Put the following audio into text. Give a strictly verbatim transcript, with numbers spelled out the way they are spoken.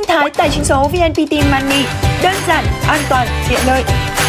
thái tài chính số vê en pê tê Money, đơn giản, an toàn, tiện lợi.